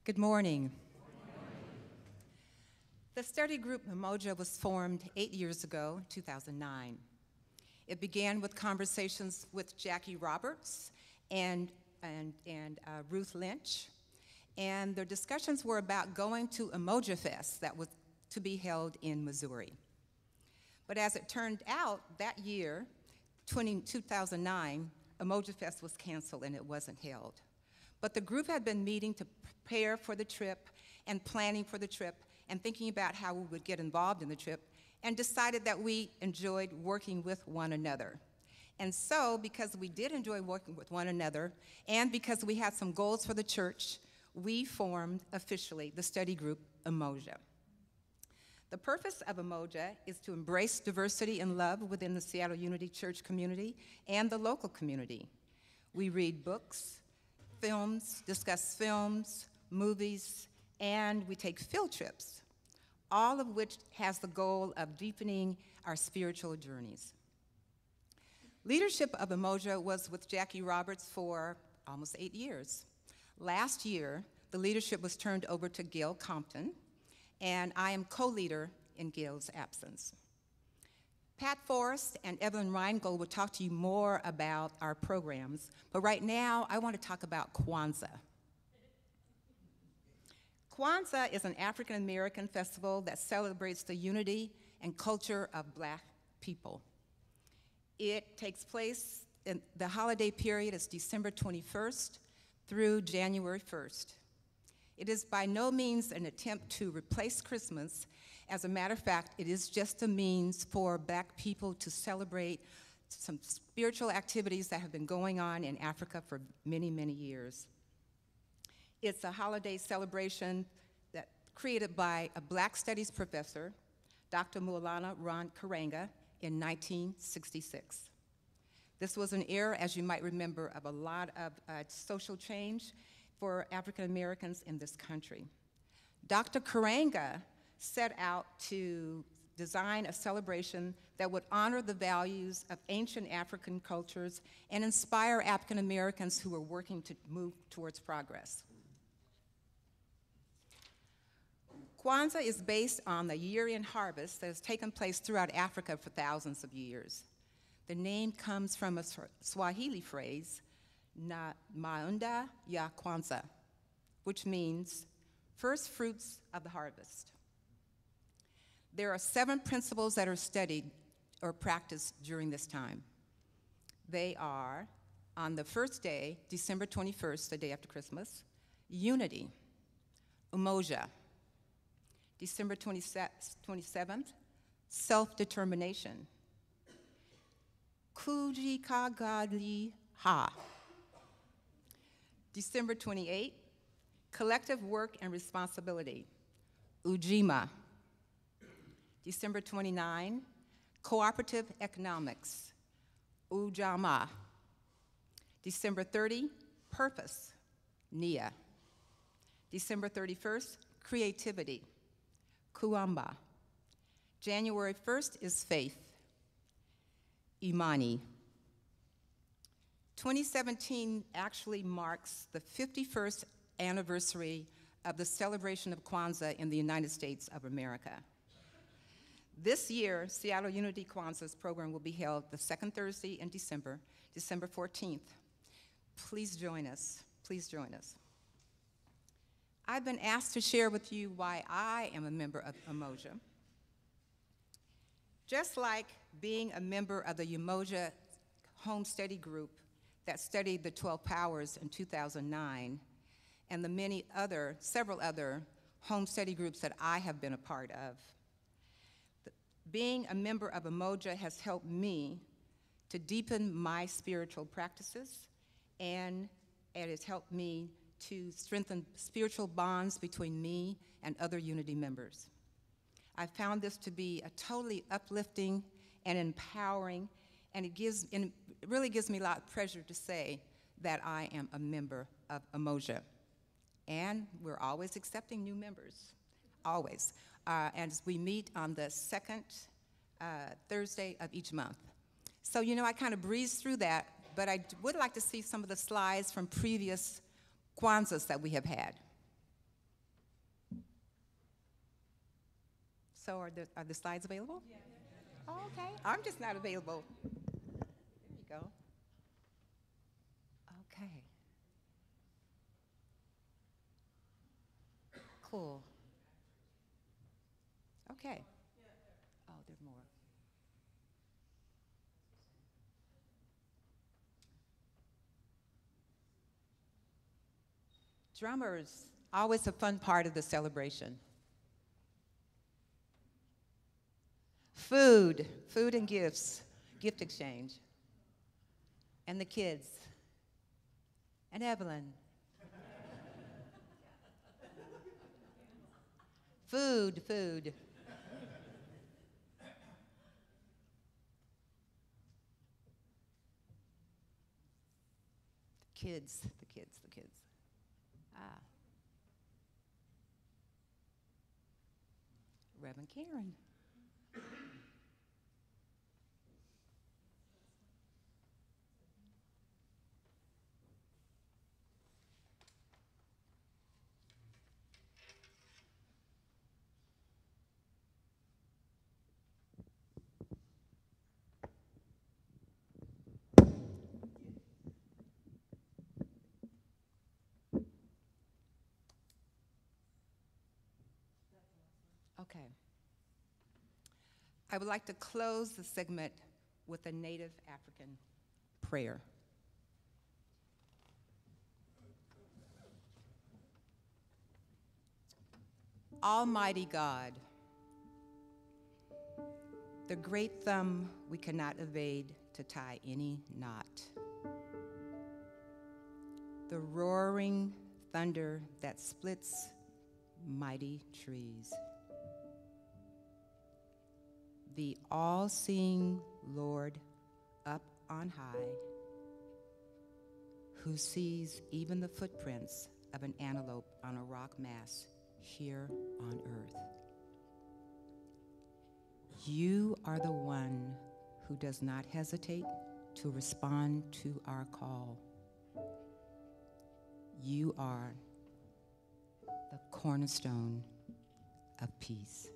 Good morning. The study group Umoja was formed 8 years ago, 2009. It began with conversations with Jackie Roberts and Ruth Lynch, and their discussions were about going to Umoja Fest that was to be held in Missouri. But as it turned out, that year, 2009, Umoja Fest was canceled and it wasn't held. But the group had been meeting to prepare for the trip and planning for the trip and thinking about how we would get involved in the trip and decided that we enjoyed working with one another. And so, because we did enjoy working with one another and because we had some goals for the church, we formed officially the study group Umoja. The purpose of Umoja is to embrace diversity and love within the Seattle Unity Church community and the local community. We read books, discuss films, movies, and we take field trips, all of which has the goal of deepening our spiritual journeys. Leadership of Umoja was with Jackie Roberts for almost 8 years. Last year, the leadership was turned over to Gail Compton, and I am co-leader in Gail's absence. Pat Forrest and Evelyn Reingold will talk to you more about our programs, but right now I want to talk about Kwanzaa. Kwanzaa is an African-American festival that celebrates the unity and culture of Black people. It takes place in the holiday period is December 21st through January 1st. It is by no means an attempt to replace Christmas. As a matter of fact, it is just a means for Black people to celebrate some spiritual activities that have been going on in Africa for many, many years. It's a holiday celebration that created by a Black Studies professor, Dr. Maulana Ron Karenga, in 1966. This was an era, as you might remember, of a lot of social change for African Americans in this country. Dr. Karenga set out to design a celebration that would honor the values of ancient African cultures and inspire African Americans who were working to move towards progress. Kwanzaa is based on the year-end harvest that has taken place throughout Africa for thousands of years. The name comes from a Swahili phrase, na maunda ya Kwanzaa, which means first fruits of the harvest. There are 7 principles that are studied or practiced during this time. They are, on the first day, December 21st, the day after Christmas, unity, Umoja. December 27th, self-determination, Kujikagali Ha. December 28th, collective work and responsibility, Ujima. December 29, cooperative economics, Ujamaa. December 30, purpose, Nia. December 31st, creativity, Kuamba. January 1st is faith, Imani. 2017 actually marks the 51st anniversary of the celebration of Kwanzaa in the United States of America. This year, Seattle Unity Kwanzaa's program will be held the second Thursday in December, December 14th. Please join us. Please join us. I've been asked to share with you why I am a member of Umoja. Just like being a member of the Umoja home study group that studied the 12 powers in 2009, and the several other home study groups that I have been a part of, being a member of Umoja has helped me to deepen my spiritual practices, and it has helped me to strengthen spiritual bonds between me and other Unity members. I found this to be a totally uplifting and empowering, and it really gives me a lot of pleasure to say that I am a member of Umoja. And we're always accepting new members, always. And we meet on the second Thursday of each month. So, you know, I kind of breezed through that, but I would like to see some of the slides from previous Kwanzaas that we have had. So are the slides available? Yeah. Oh, okay. I'm just not available. There you go. Okay. Cool. Okay. Oh, there's more. Drummers, always a fun part of the celebration. Food and gifts, gift exchange. And the kids. And Evelyn. Food. The kids. Ah, Reverend Karen. Okay. I would like to close the segment with a Native African prayer. Almighty God, the great thumb we cannot evade to tie any knot, the roaring thunder that splits mighty trees, the all-seeing Lord up on high, who sees even the footprints of an antelope on a rock mass here on earth. You are the one who does not hesitate to respond to our call. You are the cornerstone of peace.